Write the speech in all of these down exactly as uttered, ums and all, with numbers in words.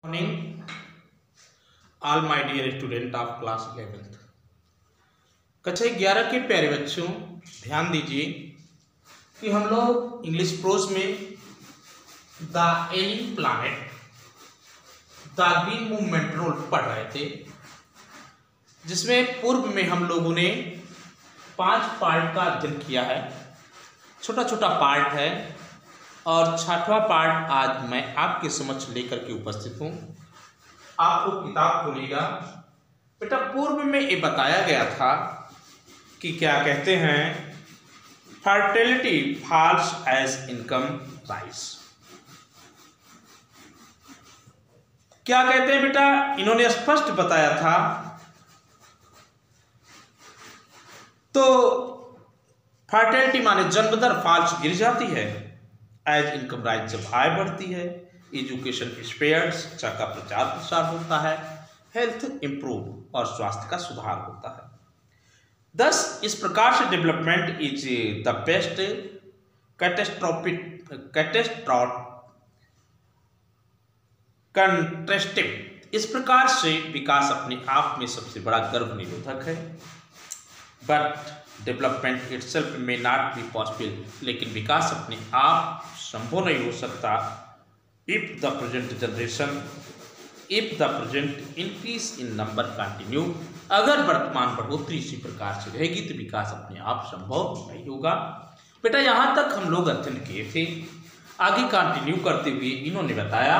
Morning all my dear student of class eleventh. कक्षा ग्यारह के प्यारे बच्चों, ध्यान दीजिए कि हम लोग इंग्लिश प्रोज में the ailing planet the green movement role पढ़ रहे थे, जिसमें पूर्व में हम लोगों ने पांच पार्ट का अध्ययन किया है। छोटा छोटा पार्ट है और छठवां पार्ट आज मैं आपके समक्ष लेकर के उपस्थित हूँ। आपको किताब खोलिएगा। बेटा, पूर्व में ये बताया गया था कि क्या कहते हैं, fertility falls as income rise. क्या कहते हैं बेटा, इन्होंने स्पष्ट बताया था। तो फर्टिलिटी माने जन्म दर, फॉल्स गिर जाती है, एज इनकम राइज जब आय बढ़ती है, एजुकेशन स्पेयर्स, शिक्षा का प्रचार प्रसार होता है, हेल्थ इंप्रूव और स्वास्थ्य का सुधार होता है। दस इस प्रकार से development is the best catastrophic catastrophe contrastive. इस प्रकार से विकास अपने आप में सबसे बड़ा गर्भ निरोधक है। But development itself may not be possible, लेकिन विकास अपने आप संभव नहीं हो सकता। If the present generation if the present increase in number continue, अगर वर्तमान बढ़ोतरी इसी प्रकार से रहेगी तो विकास अपने आप संभव नहीं होगा। बेटा, यहां तक हम लोग अध्ययन किए थे। आगे कंटिन्यू करते हुए इन्होंने बताया,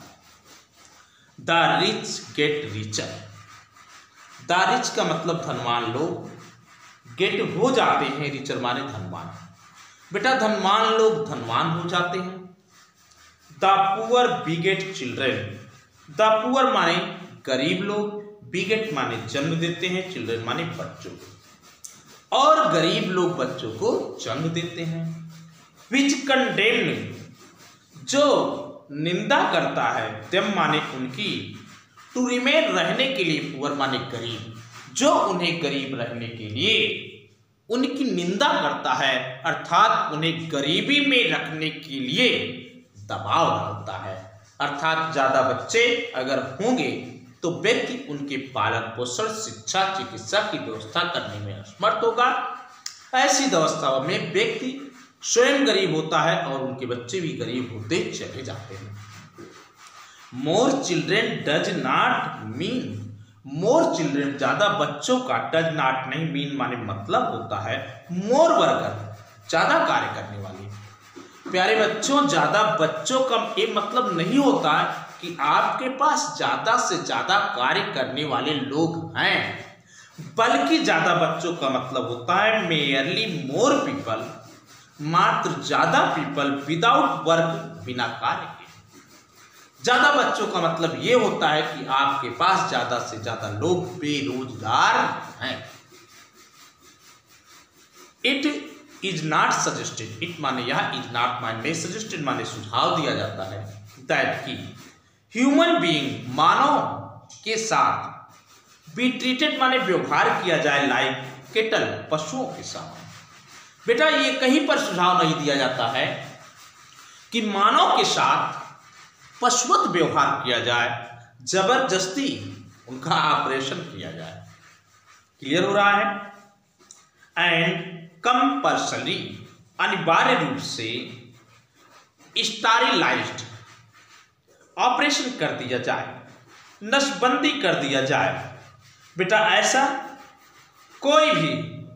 द रिच गेट रिचर। द रिच का मतलब धनवान लोग, गेट हो जाते हैं, रिचर माने धनवान। बेटा, धनवान लोग धनवान हो जाते हैं। The poor beget children. The poor माने गरीब लोग, बिगेट माने जन्म देते हैं, चिल्ड्रेन माने बच्चों को, और गरीब लोग बच्चों को जन्म देते हैं। विच कंडेम, जो निंदा करता है, देम माने उनकी, टू रिमेन रहने के लिए, पुअर माने गरीब, जो उन्हें गरीब रहने के लिए उनकी निंदा करता है, अर्थात उन्हें गरीबी में रखने के लिए दबाव डालता है। अर्थात ज्यादा बच्चे अगर होंगे तो व्यक्ति उनके पालन पोषण, शिक्षा, चिकित्सा की व्यवस्था करने में असमर्थ होगा। ऐसी अवस्था में व्यक्ति स्वयं गरीब होता है और उनके बच्चे भी गरीब होते चले जाते हैं। More children does not mean, more children ज्यादा बच्चों का, डज नॉट नहीं, मीन माने मतलब होता है, मोर वर्कर ज्यादा कार्य करने वाले। प्यारे बच्चों, ज्यादा बच्चों का ये मतलब नहीं होता कि आपके पास ज्यादा से ज्यादा कार्य करने वाले लोग हैं, बल्कि ज्यादा बच्चों का मतलब होता है मेयरली मोर पीपल, मात्र ज्यादा पीपल विदाउट वर्क, बिना कार्य के। ज्यादा बच्चों का मतलब ये होता है कि आपके पास ज्यादा से ज्यादा लोग बेरोजगार हैं। It is not suggested, it माने यह, इज नॉट माने सजेस्टेड माने सुझाव दिया जाता है, दैट की ह्यूमन बीइंग, मानव के साथ, बी ट्रीटेड माने व्यवहार किया जाए, लाइक केटल, पशुओं के साथ। बेटा, ये कहीं पर सुझाव नहीं दिया जाता है कि मानव के साथ पशुवत व्यवहार किया जाए, जबरदस्ती उनका ऑपरेशन किया जाए। क्लियर हो रहा है? एंड कंपल्सरी, अनिवार्य रूप से, स्टरीलाइज्ड, ऑपरेशन कर दिया जाए, नसबंदी कर दिया जाए। बेटा, ऐसा कोई भी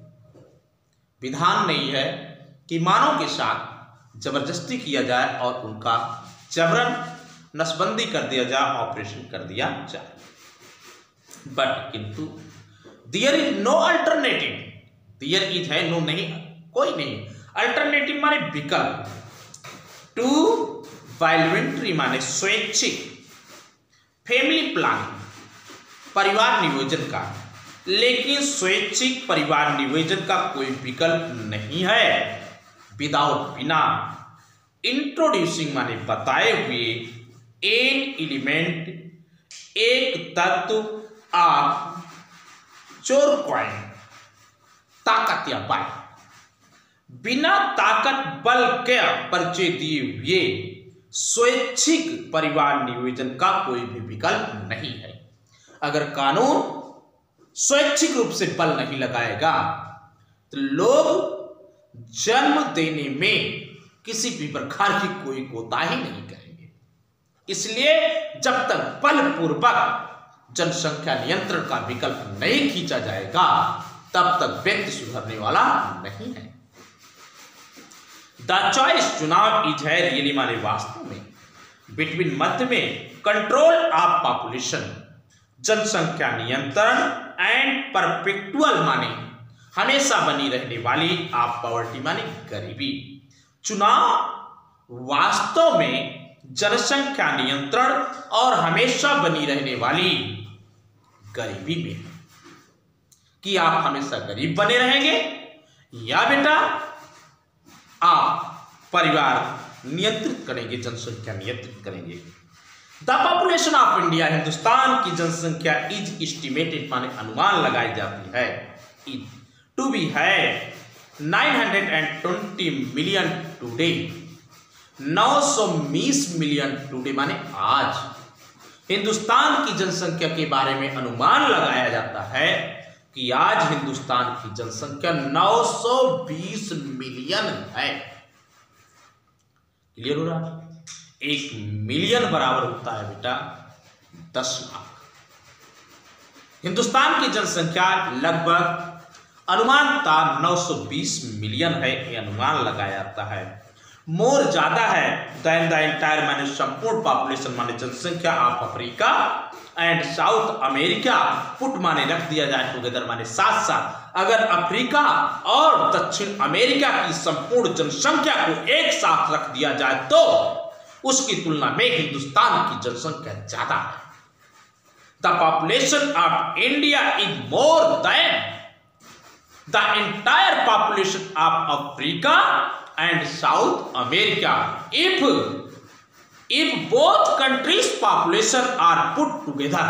विधान नहीं है कि मानव के साथ जबरदस्ती किया जाए और उनका जबरन नसबंदी कर दिया जाए, ऑपरेशन कर दिया जाए। बट किंतु there is no alternative, there is है, नो नहीं, कोई नहीं, अल्टरनेटिव माने विकल्प, टू वॉलंटरी माने स्वैच्छिक, फैमिली प्लानिंग, परिवार नियोजन का, लेकिन स्वैच्छिक परिवार नियोजन का कोई विकल्प नहीं है। विदाउट, बिना, इंट्रोड्यूसिंग माने बताए हुए, एन एलिमेंट, एक तत्व, आप चोर क्वाइन, ताकत या बल, बिना ताकत बल के परिचय दिए हुए स्वैच्छिक परिवार नियोजन का कोई भी विकल्प नहीं है। अगर कानून स्वैच्छिक रूप से बल नहीं लगाएगा तो लोग जन्म देने में किसी भी प्रकार की कोई कोताही नहीं करेंगे। इसलिए जब तक बलपूर्वक जनसंख्या नियंत्रण का विकल्प नहीं खींचा जाएगा तब तक व्यक्ति सुधरने वाला नहीं है। द चॉइस चुनाव इज है रियली माने वास्तव में बिटवीन मध्य में कंट्रोल ऑफ पॉपुलेशन जनसंख्या नियंत्रण एंड परपेक्चुअल माने हमेशा बनी रहने वाली ऑफ पॉवर्टी माने गरीबी। चुनाव वास्तव में जनसंख्या नियंत्रण और हमेशा बनी रहने वाली गरीबी में है कि आप हमेशा गरीब बने रहेंगे या बेटा आप परिवार नियंत्रित करेंगे, जनसंख्या नियंत्रित करेंगे। The population of India Hindustan की जनसंख्या इज एस्टिमेटेड माने अनुमान लगाई जाती है टू बी है nine hundred twenty million today, नौ सौ बीस मिलियन टुडे माने आज। हिंदुस्तान की जनसंख्या के बारे में अनुमान लगाया जाता है कि आज हिंदुस्तान की जनसंख्या नौ सौ बीस मिलियन है। क्लियर हो रहा? एक मिलियन बराबर होता है बेटा दस लाख। हिंदुस्तान की जनसंख्या लगभग अनुमानता नौ सौ बीस मिलियन है, ये अनुमान लगाया जाता है। मोर ज्यादा है देन द एंटायर माने संपूर्ण पॉपुलेशन माने जनसंख्या of Africa and South America put माने रख दिया जाए टुगेदर माने साथ साथ। अगर अफ्रीका और दक्षिण अमेरिका की संपूर्ण जनसंख्या को एक साथ रख दिया जाए तो उसकी तुलना में हिंदुस्तान की जनसंख्या ज्यादा है। The population of India is more than the entire population of Africa and South America if if both countries population are put together।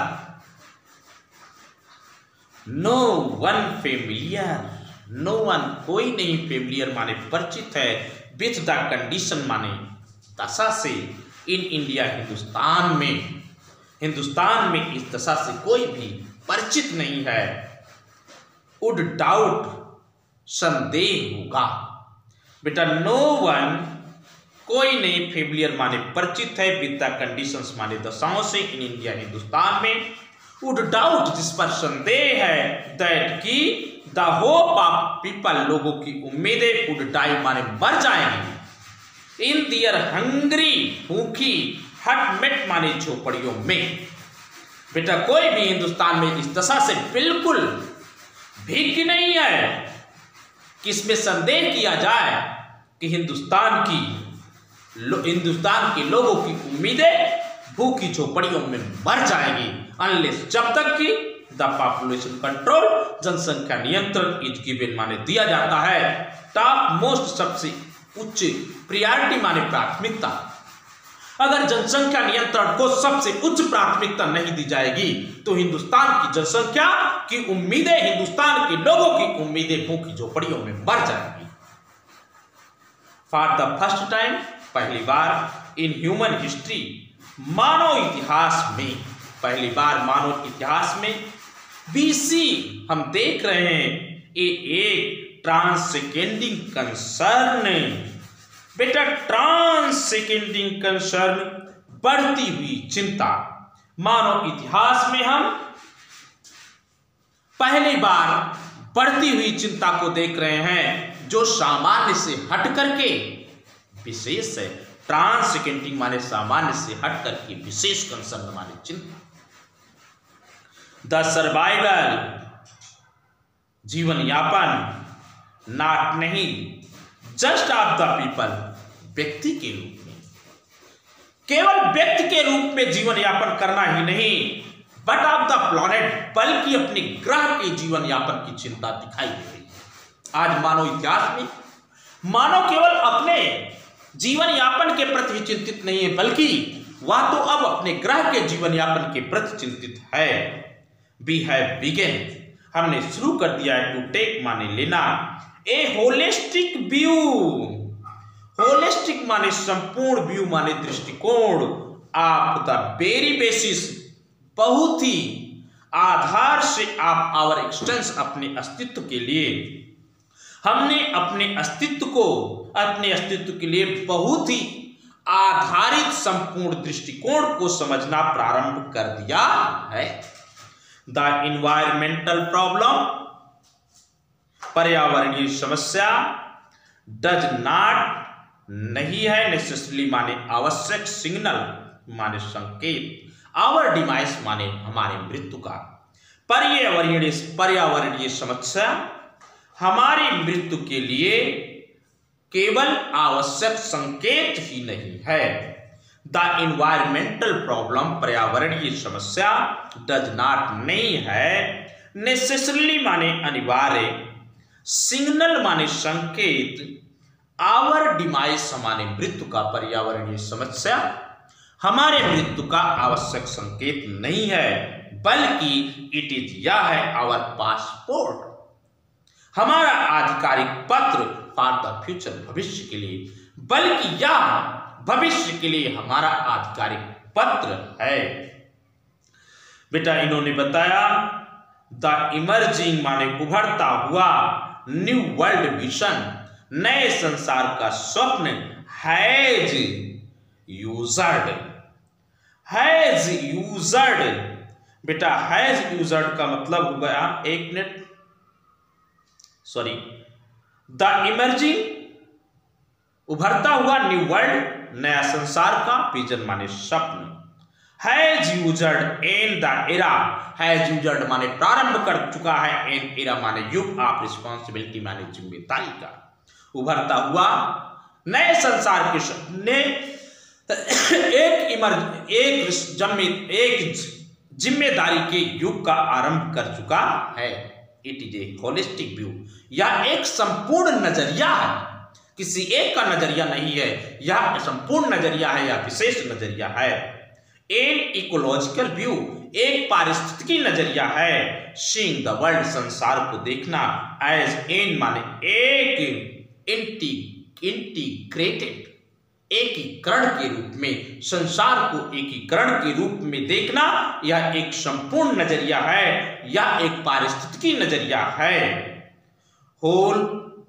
no one familiar no one कोई नहीं familiar माने परिचित है with the condition माने दशा से in India Hindustan में हिंदुस्तान में इस दशा से कोई भी परिचित नहीं है। would doubt संदेह होगा बेटा। नो वन कोई नहीं फेमिलियर माने परिचित है विद द कंडीशंस माने दशाओं से इन इंडिया हिंदुस्तान में। वुड डाउट जिस पर संदेह है दैट कि द होप ऑफ पीपल लोगों की उम्मीदें वुड डाई माने मर जाएंगी इन दियर हंग्री भूखी हट मेट माने झोपड़ियों में। बेटा कोई भी हिंदुस्तान में इस दशा से बिल्कुल भीख नहीं है कि इसमें संदेह किया जाए कि हिंदुस्तान की हिंदुस्तान के लोगों की उम्मीदें भूखी झोपड़ियों में मर जाएगी अनलेस जब तक कि द पॉपुलेशन कंट्रोल जनसंख्या नियंत्रण इज गिवन माने दिया जाता है टॉप मोस्ट सबसे उच्च प्रियॉरिटी माने प्राथमिकता। अगर जनसंख्या नियंत्रण को सबसे उच्च प्राथमिकता नहीं दी जाएगी तो हिंदुस्तान की जनसंख्या की उम्मीदें हिंदुस्तान के लोगों की उम्मीदें भूखी झोपड़ियों में मर जाएंगी। फॉर द फर्स्ट टाइम पहली बार इन ह्यूमन हिस्ट्री मानव इतिहास में पहली बार मानव इतिहास में बीसी हम देख रहे हैं ए एक ट्रांससेंडिंग कंसर्न। बेटा ट्रांससेंडिंग कंसर्न बढ़ती हुई चिंता मानव इतिहास में हम पहली बार बढ़ती हुई चिंता को देख रहे हैं जो सामान्य से हट करके विशेष है। ट्रांससेंडिंग माने सामान्य से हट करके विशेष कंसर्न माने चिंता। द सर्वाइवल जीवन यापन नॉट नहीं जस्ट ऑफ द पीपल व्यक्ति के रूप में केवल व्यक्ति के रूप में जीवन यापन करना ही नहीं बट ऑफ द प्लैनेट बल्कि अपने ग्रह के जीवन यापन की चिंता दिखाई दे रही है। आज मानव इतिहास में मानव केवल अपने जीवन यापन के प्रति चिंतित नहीं है बल्कि वह तो अब अपने ग्रह के जीवन यापन के प्रति चिंतित है। वी हैव बिगन हमने शुरू कर दिया है टू टेक माने लेना ए होलिस्टिक व्यू। होलिस्टिक माने संपूर्ण, व्यू माने दृष्टिकोण, आप द वेरी बेसिस बहुत ही आधार से, आप आवर एक्सटेंस अपने अस्तित्व के लिए, हमने अपने अस्तित्व को, अपने अस्तित्व के लिए बहुत ही आधारित संपूर्ण दृष्टिकोण को समझना प्रारंभ कर दिया है। द इन्वायरमेंटल प्रॉब्लम, पर्यावरणीय समस्या, डज नॉट नहीं है, नेसेसरली माने आवश्यक, सिग्नल माने संकेत, आवर डिमाइस माने हमारे मृत्यु का, पर्यावरणीय पर्यावरणीय समस्या हमारी मृत्यु के लिए केवल आवश्यक संकेत ही नहीं है। द इन्वायरमेंटल प्रॉब्लम, पर्यावरणीय समस्या, डज नॉट नहीं है, नेसेसरली माने अनिवार्य, सिग्नल माने संकेत, आवर डिमाइस हमारे मृत्यु का, पर्यावरणीय समस्या हमारे मृत्यु का आवश्यक संकेत नहीं है, बल्कि इट इज यह है आवर पासपोर्ट, हमारा आधिकारिक पत्र फॉर द फ्यूचर, भविष्य के लिए, बल्कि यह भविष्य के लिए हमारा आधिकारिक पत्र है। बेटा इन्होंने बताया द इमर्जिंग माने उभरता हुआ, न्यू वर्ल्ड विजन नए संसार का स्वप्न, हैज यूज्ड, हैज यूज्ड, बेटा हैज यूज्ड का मतलब हो गया, एक मिनट सॉरी, द इमर्जिंग उभरता हुआ न्यू वर्ल्ड नया संसार का, विजन माने स्वप्न, has used in the era, has used माने प्रारंभ कर चुका है, इन एरा माने युग ऑफ रिस्पॉन्सिबिलिटी माने जिम्मेदारी का, उभरता हुआ नए संसार के ने एक इमर्ज एक जन्मे एक जिम्मेदारी के युग का आरंभ कर चुका है। It is a holistic view, यह एक संपूर्ण नजरिया है, किसी एक का नजरिया नहीं है, यह संपूर्ण नजरिया है, यह विशेष नजरिया है। एन इकोलॉजिकल व्यू, एक पारिस्थितिकी नजरिया है, सीइंग द वर्ल्ड संसार को देखना, एज एन माने एक, इंटी इंटीग्रेटेड एकीकरण के रूप में, संसार को एकीकरण के रूप में देखना, यह एक संपूर्ण नजरिया है, यह एक पारिस्थितिकी नजरिया है। होल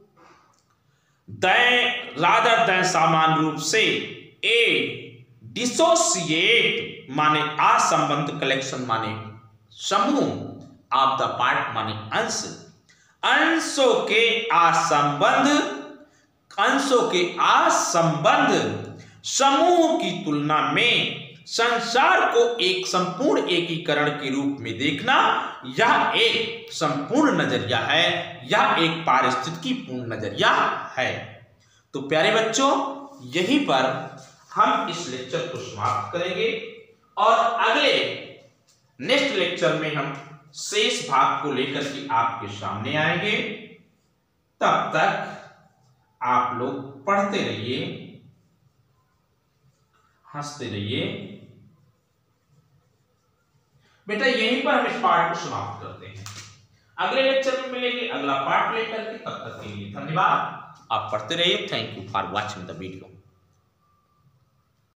दैन रादर दैन सामान्य रूप से, ए डिसोसिएट माने असंबंध, कलेक्शन माने समूह, ऑफ द पार्ट माने अंश, अंशों के असंबंध, अंशों के असंबंध समूह की तुलना में संसार को एक संपूर्ण एकीकरण के रूप में देखना, यह एक संपूर्ण नजरिया है, यह एक पारिस्थितिकी पूर्ण नजरिया है। तो प्यारे बच्चों, यहीं पर हम इस लेक्चर को समाप्त करेंगे और अगले नेक्स्ट लेक्चर में हम शेष भाग को लेकर के आपके सामने आएंगे। तब तक आप लोग पढ़ते रहिए, हंसते रहिए। बेटा यहीं पर हम इस पार्ट को समाप्त करते हैं, अगले लेक्चर में मिलेंगे अगला पार्ट लेकर के। तब तक के लिए धन्यवाद, आप पढ़ते रहिए। Thank you for watching the video.